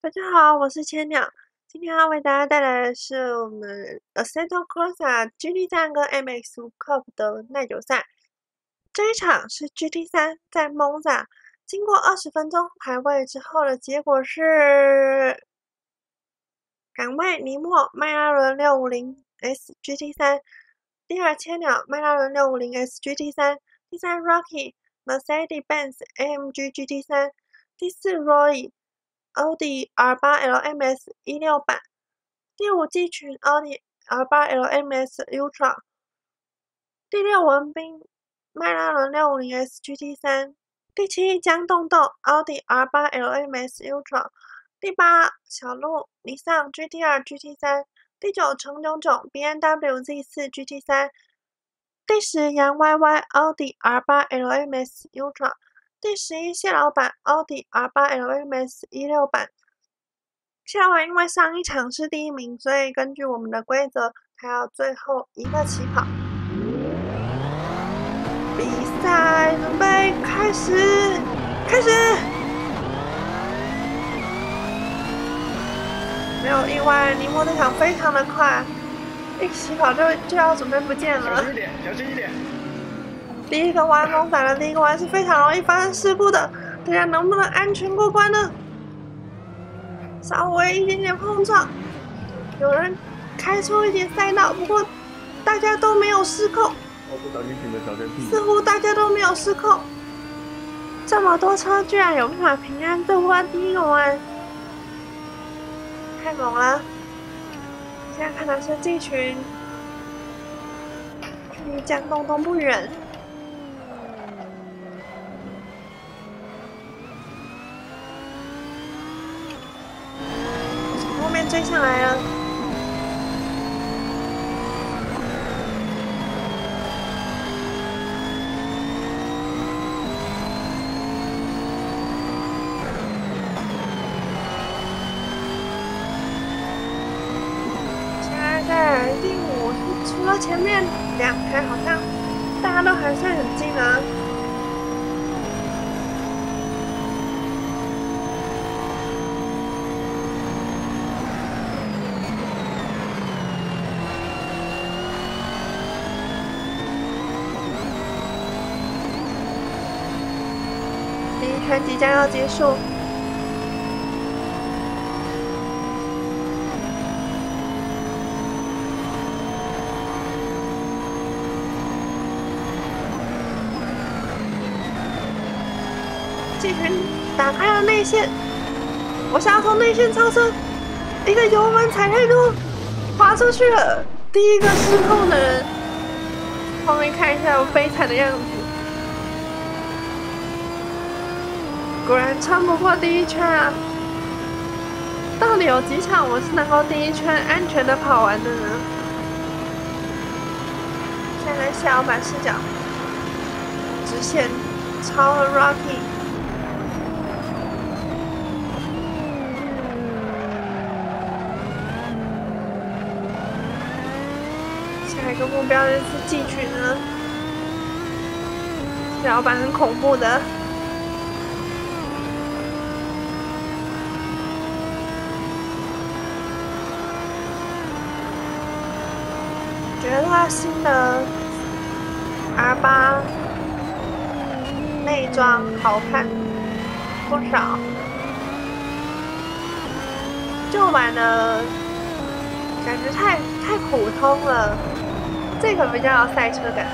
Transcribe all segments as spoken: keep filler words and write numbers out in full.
大家好，我是千鸟，今天要为大家带来的是我们 Assetto Corsa G T 三跟 M X 五 Cup 的耐久赛。这一场是 G T 三在 Monza， 经过二十分钟排位之后的结果是，杆位尼莫迈拉伦 六五零 S G T 三，第二千鸟迈拉伦 六五零 S G T 三，第三 Rocky Mercedes-Benz A M G G T 三，第四 Roy奥迪 R 八 L M S 一六版，第五季群奥迪 R 八 L M S Ultra， 第六文彬迈拉伦 六五零 S G T 三，第七江洞洞奥迪 R 八 L M S Ultra， 第八小鹿尼桑 G T 二 G T 三，第九程炯炯 B M W Z 四 G T 三，第十杨 Y Y 奥迪 R 八 L M S Ultra， 第十一谢老板奥迪 R 八 L M S 一六版。谢老板因为上一场是第一名，所以根据我们的规则，他要最后一个起跑。比赛准备开始，开始！没有意外，尼莫这场非常的快，一起跑就就要准备不见了。 小心一点，小心一点。 第一个弯风伞的第一个弯是非常容易发生事故的，大家能不能安全过关呢？稍微一点点碰撞，有人开出一点赛道，不过大家都没有失控。 我不小心停了小天屁。 似乎大家都没有失控，这么多车居然有办法平安度过第一个弯，太猛了！现在看的是这群，距离江东东不远。从后面追上来了。在第五，除了前面两台，好像大家都还算很近啊。第一圈即将要结束。这群打开了内线，我想要从内线超车，一个油门踩太多，滑出去了。第一个失控的人，后面看一下我悲惨的样子，果然穿不过第一圈啊！到底有几场我是能够第一圈安全的跑完的呢？现在谢老板视角，直线超了 Rocky。下一个目标就是季群了，老板很恐怖的。觉得它新的 R 八内装好看不少，旧版的感觉太太普通了。这个比较有赛车感。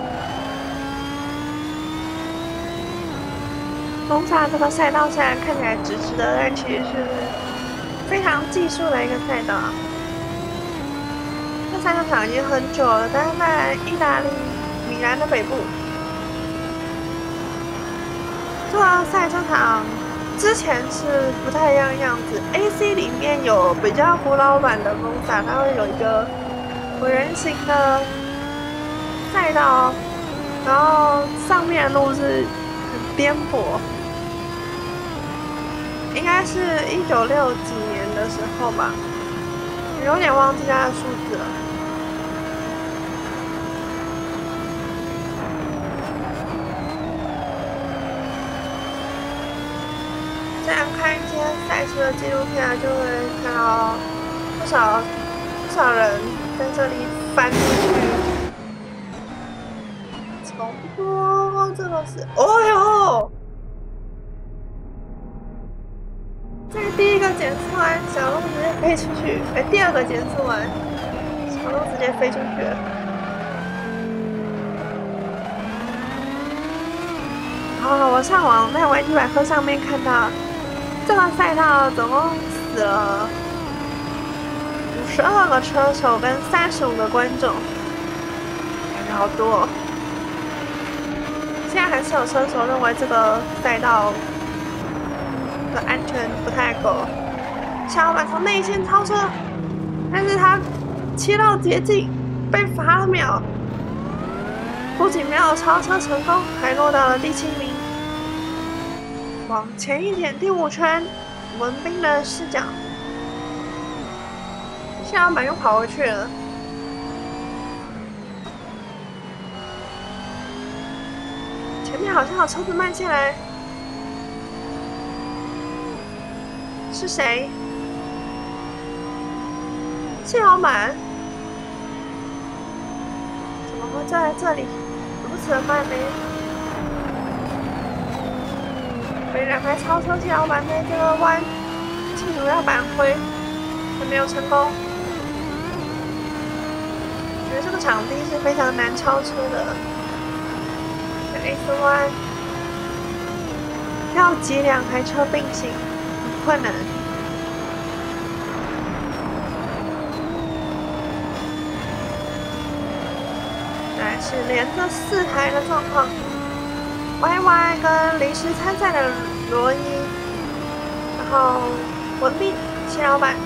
蒙萨这个赛道虽然看起来直直的，但其实是非常技术的一个赛道。这赛车场已经很久了，但是在意大利米兰的北部。这个赛车场之前是不太一样的样子。A C 里面有比较古老版的蒙萨，它会有一个椭圆形的赛道，然后上面的路是很颠簸，应该是一九六几年的时候吧，有点忘记它的数字了。这样看一些赛赛车的纪录片啊，就会看到不少不少人在这里翻出去，差不多这个是，哦哟，在第一个减速弯，小鹿直接飞出去，哎，第二个减速弯，小鹿直接飞出去了。哦，我上网在维基百科上面看到，这个赛道总共死了五十二个车手跟三十五个观众，感觉好多哦。现在还是有车手认为这个赛道的安全不太够，小老板从内线超车，但是他切到捷径被罚了秒，不仅没有超车成功，还落到了第七名。往前一点，第五圈，文彬的视角，小老板又跑回去了。前面好像有车子慢下来，是谁？谢老板？怎么会在这里如此的慢呢？被两台超车，谢老板在这个弯企图要扳回，还没有成功。觉得这个场地是非常难超车的。A 四弯要挤两台车并行很困难。来是连着四台的状况 ，Y Y 跟临时参赛的罗伊，然后文彬、谢老板。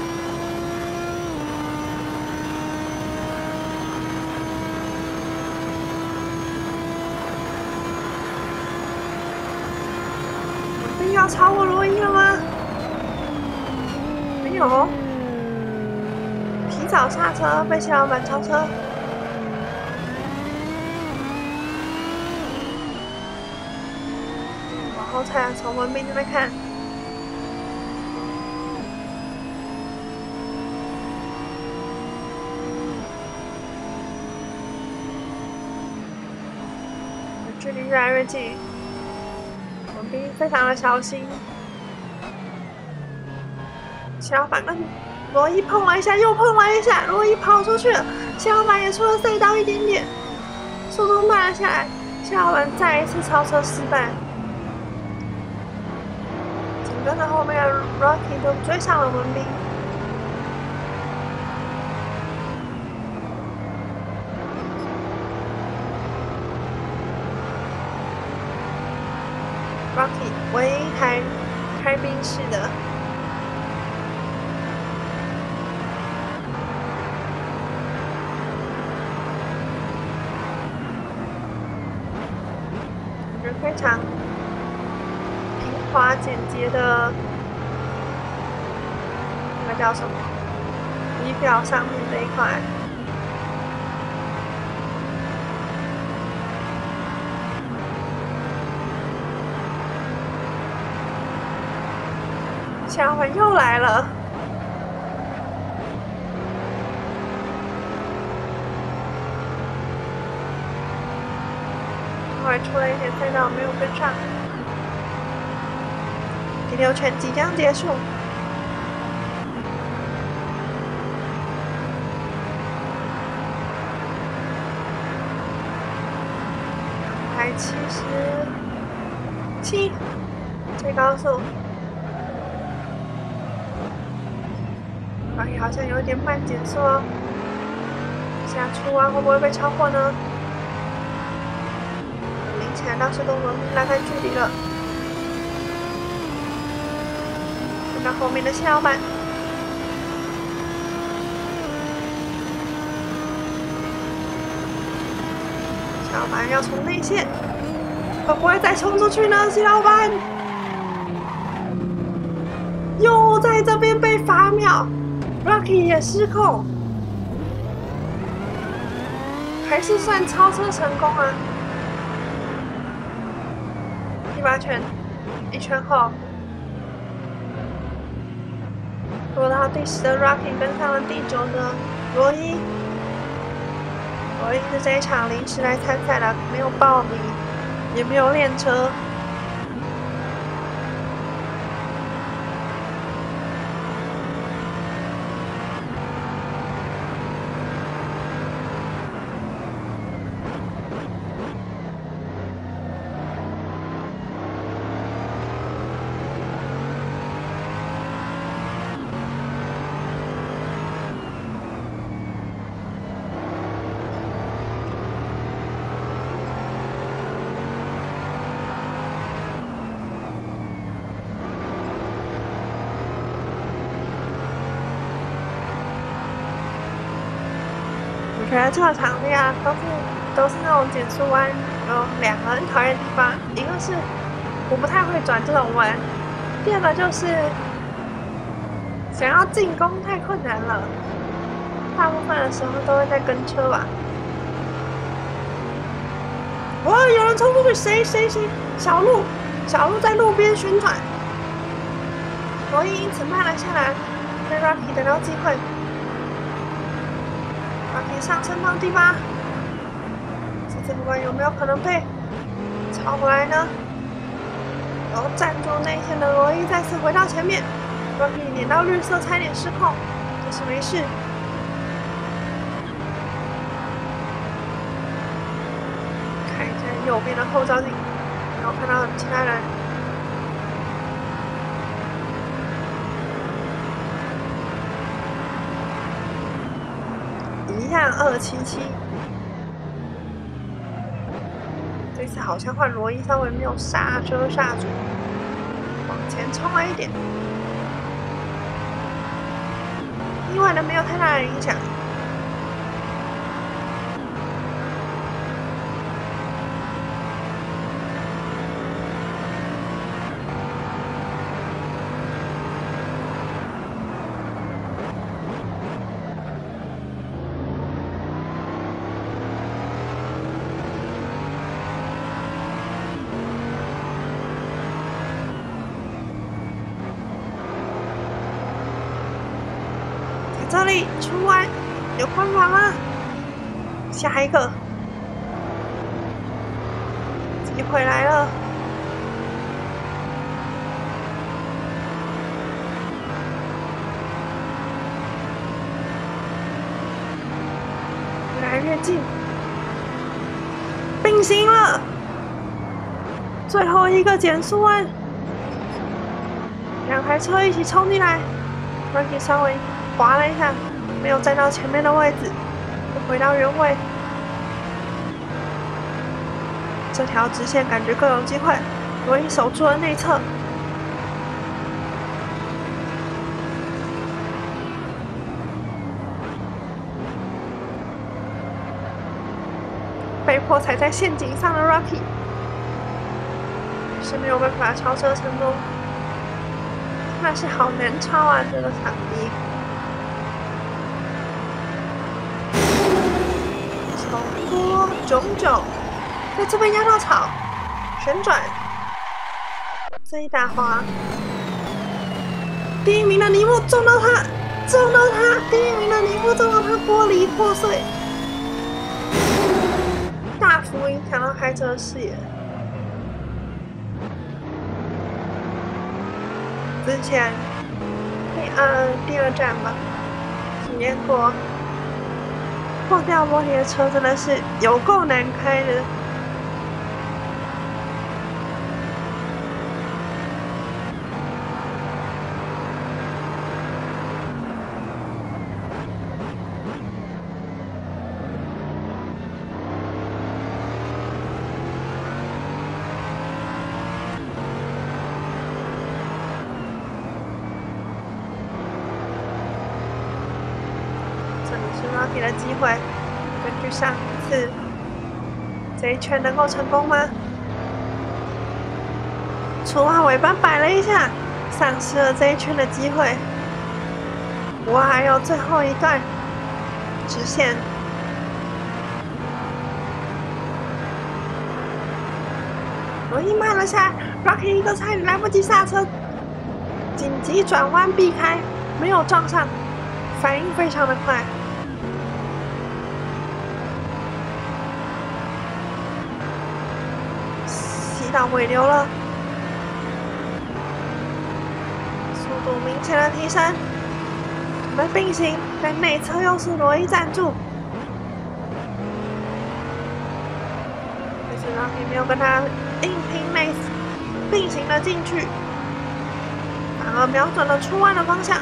要超过罗伊了吗？没有，提早刹车被谢老板超车。往后才从文彬这边看，距离越来越近。非常的小心，谢老板跟罗伊碰了一下，又碰了一下，罗伊跑出去了，谢老板也出了赛道一点点，速度慢了下来，谢老板再一次超车失败，紧跟着后面的 Rocky 就追上了文彬。Rocky 唯一一台开宾士的，是非常平滑简洁的，那个叫什么？仪表上面这一块。谢老板又来了，后来出了一点赛道没有跟上，第六圈即将结束。还七十七，最高速。哎，好像有点慢减速哦。下出弯会不会被超过呢？明显倒是跟文彬拉开距离了。看到后面的谢老板，谢老板要从内线，会不会再冲出去呢？谢老板又在这边被罚秒。Rocky 也失控，还是算超车成功啊！第八圈，一圈后， 落到第十的 Rocky 跟上了第九的罗伊。罗伊是这一场临时来参赛的，没有报名，也没有练车。我觉得这个场地啊，都是都是那种减速弯，有两个很讨厌的地方，一个是我不太会转这种弯，第二个就是想要进攻太困难了，大部分的时候都会在跟车吧。哇！有人冲出去，谁谁谁？小鹿，小鹿在路边旋转，罗伊因此慢了下来，让 Rocky 得到机会。Rocky 上升到第八，这次不管有没有可能被超过来呢？然后站住内线的罗伊再次回到前面 ，Rocky 碾到绿色，差点失控，但是没事。看一下右边的后照镜，没有看到其他人。一样二七七，这次好像换罗伊稍微没有刹车刹住，往前冲了一点，意外的没有太大的影响。这里出弯有办法吗？下一个机会来了，越来越近，并行了，最后一个减速弯，两台车一起冲进来 ，Rocky 稍微滑了一下，没有站到前面的位置，又回到原位。这条直线感觉更有机会，罗伊守住了内侧。被迫踩在陷阱上的 Rocky 是没有办法超车成功，真的是好难超啊！这个场地。多炯炯，在这边压到草，旋转，这一打滑，第一名的尼莫撞到他，撞到他，第一名的尼莫撞到他，玻璃破碎，大幅影响到开车的视野。之前第二第二站吧，体验过。破掉玻璃的车真的是有够难开的。这里是 Rocky 的机会。根据上一次，这一圈能够成功吗？出弯尾巴摆了一下，丧失了这一圈的机会。不过还有最后一段直线，罗伊慢了下来 ，Rocky 一个差点来不及刹车，紧急转弯避开， 没有撞上，反应非常的快。吸到尾流了，速度明显的提升。我们并行，在内侧又是罗伊站住。但是让你没有跟他硬拼内并行的进去，反而瞄准了出弯的方向。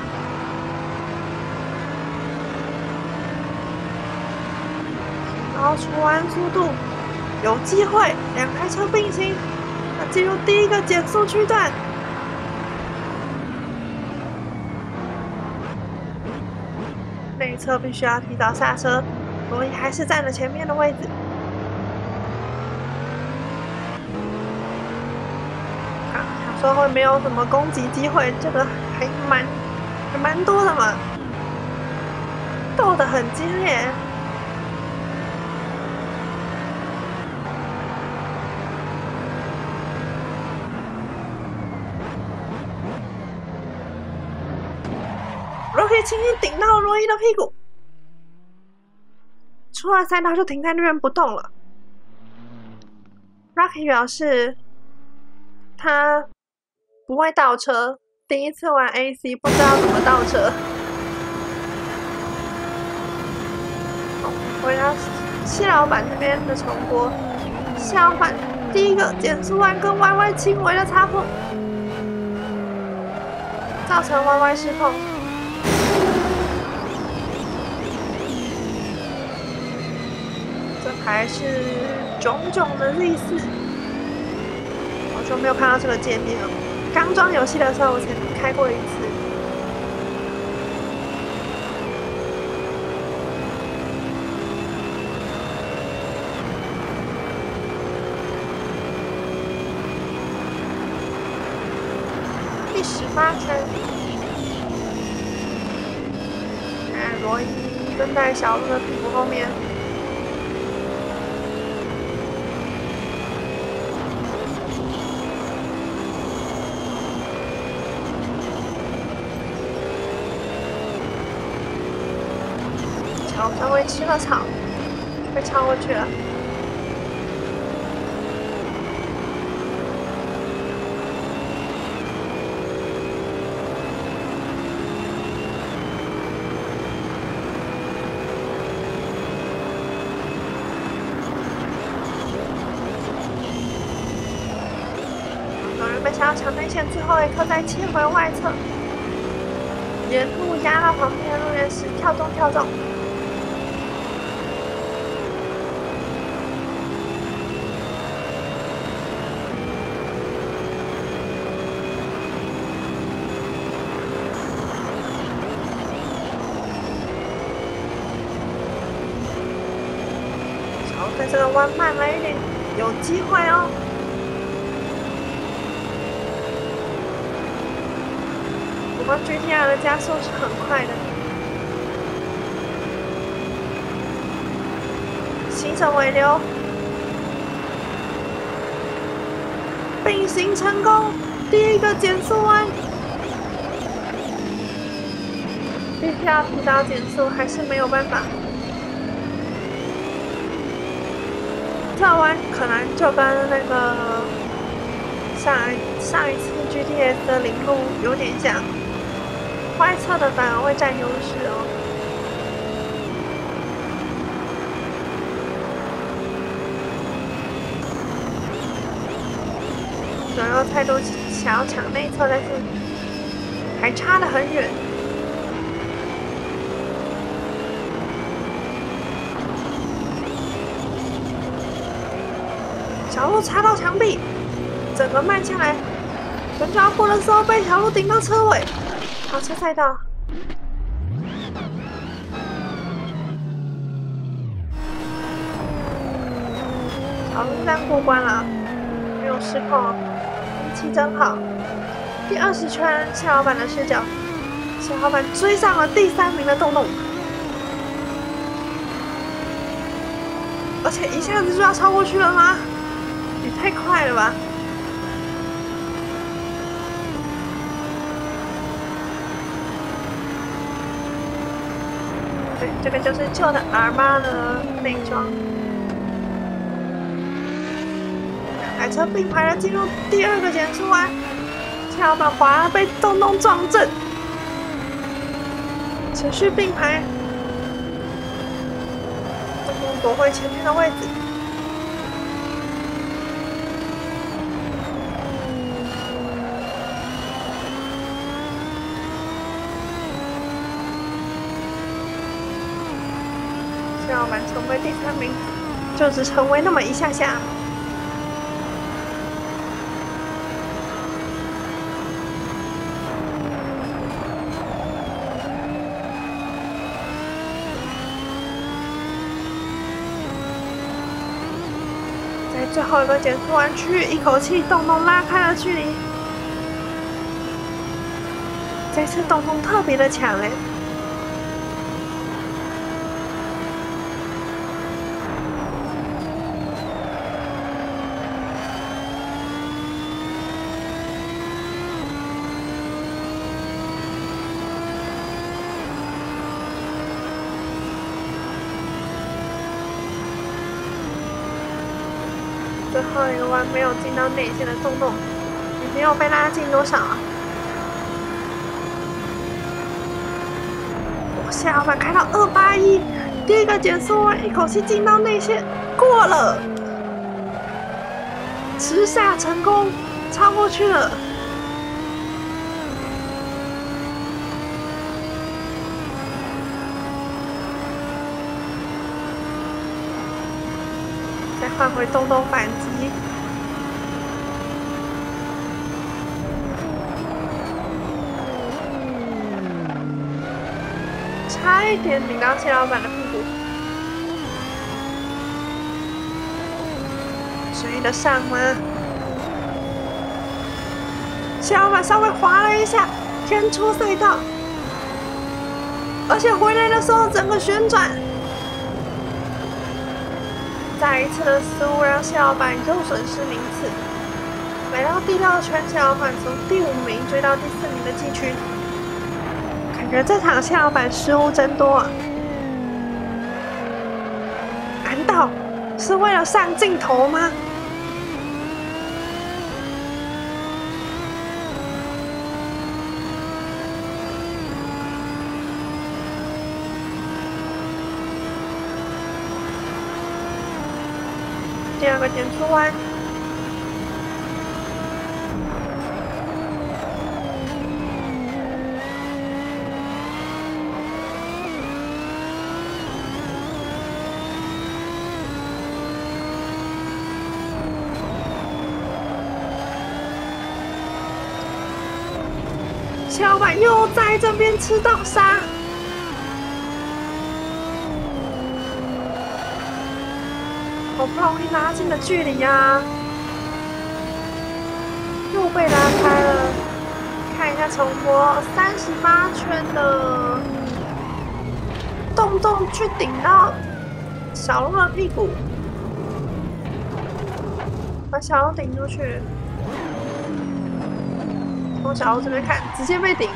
提高出弯速度，有机会两台车并行，要进入第一个减速区段。内侧必须要提早刹车，罗伊还是占了前面的位置。啊，想说会没有什么攻击机会，这个还蛮还蛮多的嘛，斗得很激烈。Rocky 轻轻顶到了罗伊的屁股，出了赛道就停在那边不动了。Rocky 表示他不会倒车，第一次玩 A C 不知道怎么倒车。回到谢老板这边的重播，谢老板第一个减速弯跟 Y Y 轻微的擦碰，造成 Y Y 失控。还是种种的 Z 四，好久没有看到这个界面了。刚装游戏的时候，我曾经开过一次。第十八圈，哎，罗伊跟在小鹿的屁股后面。稍微吃了草，被超过去了。有人被想要抢内线，最后一刻再切回外侧，沿路压到旁边的路面时跳动跳动。在这个弯慢了一点，有机会哦。不过 G T R 的加速是很快的。新手尾流，并行成功，第一个减速弯。必须要提早减速，还是没有办法。这弯可能就跟那个上上一次 G T S 的领路有点像，外侧的反而会占优势哦。左右态度想要抢内侧，但是还差得很远。小鹿插到墙壁，整个慢下来，准抓过的时候被小鹿顶到车尾，跑车赛道。小鹿这样过关了，没有失控，运气真好。第二十圈，谢老板的视角，谢老板追上了第三名的洞洞，而且一下子就要超过去了吗？也太快了吧！ 这个就是旧的 R 八的内装。两台车并排的进入第二个减速弯，谢老板滑被东东撞正，持续并排，东东夺回前面的位置。谢老板成为第三名，就只成为那么一下下。在最后一个减速弯区，一口气洞洞拉开了距离。这次洞洞特别的强哎。最后一个弯没有进到内线的洞洞，也没有被拉进多少啊！我谢老板开到二八一，第一个减速弯一口气进到内线，过了，直下成功，超过去了。再换回东东反击，差一点顶到谢老板的屁股，追得上吗？谢老板稍微滑了一下，偏出赛道，而且回来的时候整个旋转。再一次的失误让谢老板又损失名次，来到第六圈，谢老板从第五名追到第四名的季军，感觉这场谢老板失误真多啊！难道是为了上镜头吗？第二个减速弯，谢老板又在这边吃到沙。好不容易拉近的距离啊，又被拉开了。看一下重播，三十八圈的洞洞去顶到小鹿的屁股，把小鹿顶出去。从小鹿这边看，直接被顶。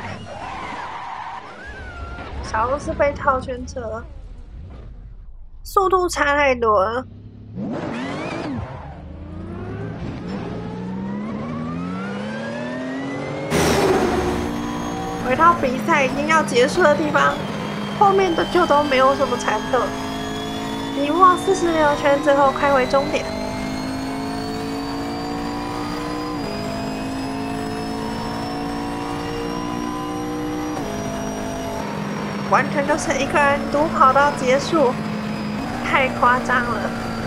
小鹿是被套圈车，速度差太多了。回到比赛已经要结束的地方，后面的就都没有什么残特。一望四十六圈，最后开回终点。完全就是一个人独跑到结束，太夸张了。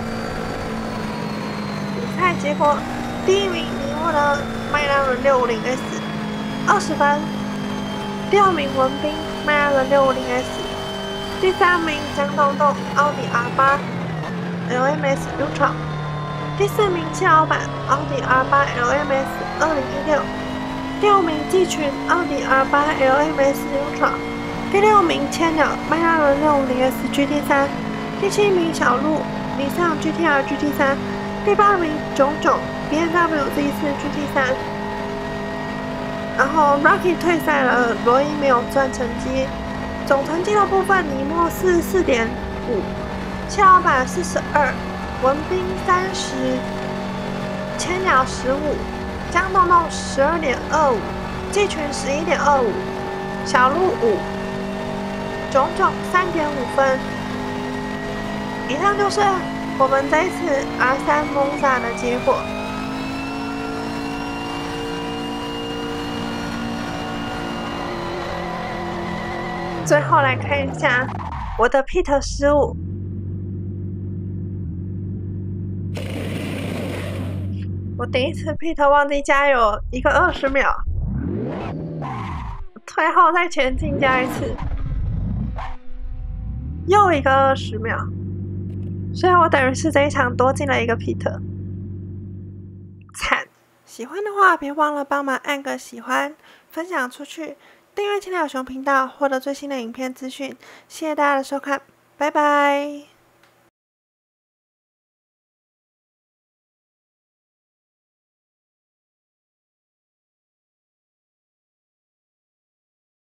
比赛结果，第一名赢获了迈拉伦六五零 S， 二十分。第二名文彬，迈拉伦六五零 S。第三名江东东，奥迪 R 八 L M S Ultra。第四名谢老板，奥迪 R 八 L M S 二零一六。第五名季群，奥迪 R 八 L M S Ultra。第六名千鸟，迈拉伦六五零 S G T 三。第七名小鹿，尼桑 G T R G T 三。第八名炯炯 B M W Z 四 G T 三。然后 Rocky 退赛了，罗伊没有赚成绩。 总成绩的部分，尼莫四十四点五，蟹老板四十二，文斌三十，千鸟十五，江洞洞十二点二五，季群十一点二五，小鹿五，炯炯三点五分。以上就是我们这一次 R 三 Monza 的结果。最后来看一下我的 pit 失误。我第一次 pit 忘记加油，一个二十秒，退后再前进加一次，又一个二十秒，所以我等于是这一场多进了一个 pit， 惨！喜欢的话别忘了帮忙按个喜欢，分享出去。订阅青鸟熊频道，获得最新的影片资讯。谢谢大家的收看，拜拜。